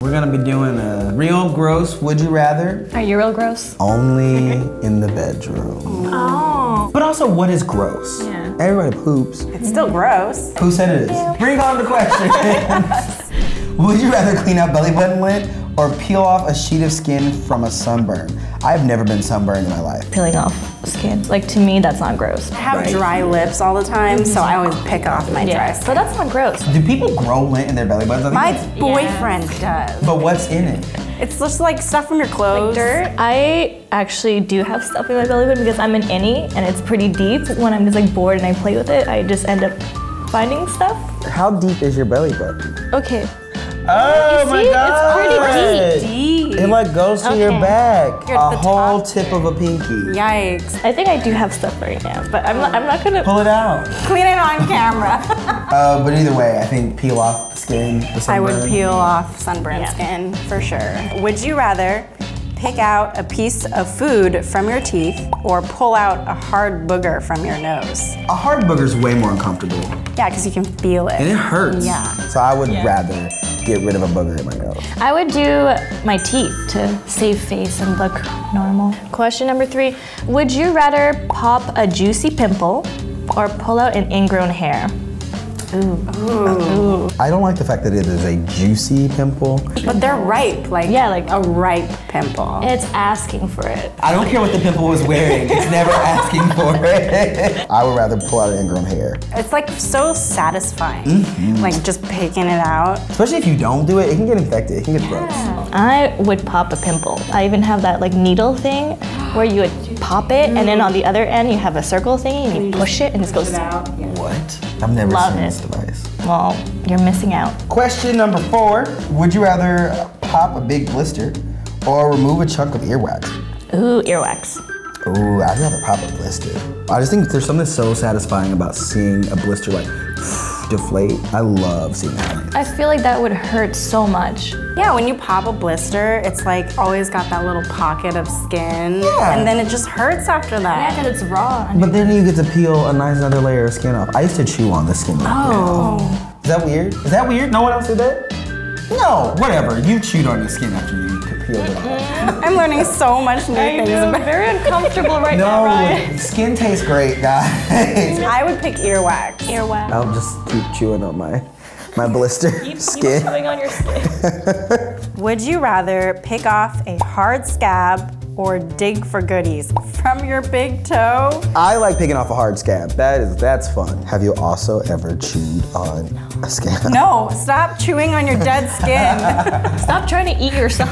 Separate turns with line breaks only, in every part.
We're gonna be doing a real gross would you rather.
Are you real gross?
Only in the bedroom.
Oh.
But also, what is gross?
Yeah.
Everybody poops.
It's still gross.
Who said it is?
Yeah.
Bring on the question. Would you rather clean out belly button lint or peel off a sheet of skin from a sunburn? I've never been sunburned in my life.
Peeling off skin. Like, to me, that's not gross.
I have
Right.
dry lips all the time, so I always pick off my dry
So
skin.
that's not gross.
Do people grow lint in their belly buttons? I think
My
that's-
boyfriend does.
But what's in it?
It's just like stuff from your clothes.
Dirt. I actually do have stuff in my belly button because I'm an innie and it's pretty deep. When I'm just like bored and I play with it, I just end up finding stuff.
How deep is your belly button?
Okay.
Oh
You
my
see?
god!
It's pretty
Deep.
It like goes to your
Okay.
back.
You're at
A
the
whole
top
tip of a pinky.
Yikes.
I think I do have stuff right now, but I'm not gonna.
Pull it out.
Clean it on camera.
But either way, I think peel off the skin. The
I would
sunburn.
peel off sunburned
Yeah.
skin for sure. Would you rather pick out a piece of food from your teeth or pull out a hard booger from your nose?
A hard booger's way more uncomfortable.
Yeah, because you can feel it.
And it hurts.
Yeah.
So I would
Yeah.
rather get rid of a booger in my nose.
I would do my teeth to save face and look normal. Question number 3. Would you rather pop a juicy pimple or pull out an ingrown hair? Ooh.
I don't like the fact that it is a juicy pimple.
But they're ripe, like,
Yeah, like-
a ripe pimple.
It's asking for it.
I don't care what the pimple was wearing. It's never asking for it. I would rather pull out an ingrown hair.
It's like so satisfying, like just picking it out.
Especially if you don't do it, it can get infected. It can get gross.
I would pop a pimple. I even have that like needle thing where you would pop it and then on the other end you have a circle thing and you push it and it goes,
What? I've never
Love
seen
it.
this device.
well, you're missing out.
Question number 4. Would you rather pop a big blister or remove a chunk of earwax?
Ooh, earwax.
Ooh, I'd rather pop a blister. I just think there's something so satisfying about seeing a blister like deflate. I love seeing that.
I feel like that would hurt so much.
Yeah, when you pop a blister, it's like always got that little pocket of skin,
Yeah.
and then it just hurts after that.
because it's raw.
But then you get to peel a nice another layer of skin off. I used to chew on the skin.
Oh.
Is that weird? Is that weird? No one else did that? No, whatever. You chewed on your skin after you peeled it off.
I'm learning so much new things about
very uncomfortable right now, Ryan.
No, skin tastes great, guys.
I would pick earwax.
Earwax.
I'll just keep chewing on my blister skin.
chewing on your skin.
Would you rather pick off a hard scab or dig for goodies from your big toe?
I like picking off a hard scab. That's fun. Have you also ever chewed on a scab?
No, stop chewing on your dead skin.
Stop trying to eat yourself.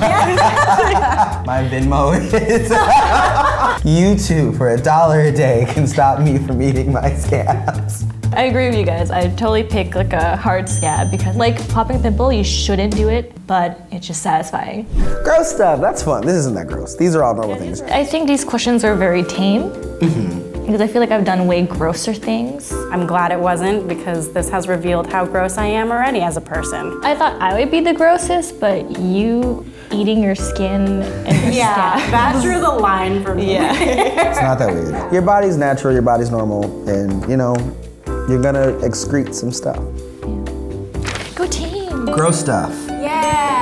My Venmo is. You too, for $1 a day, can stop me from eating my scabs.
I agree with you guys. I totally pick like a hard scab because like popping a pimple, you shouldn't do it, but it's just satisfying.
Gross stuff. That's fun. This isn't that gross. These are all normal things.
I think these questions are very tame because I feel like I've done way grosser things.
I'm glad it wasn't because this has revealed how gross I am already as a person.
I thought I would be the grossest, but you eating your skin and your scab.
that drew the line for me.
Yeah.
It's not that weird. Your body's natural, your body's normal, and you know, you're gonna excrete some stuff.
Go team.
Gross stuff.
Yeah.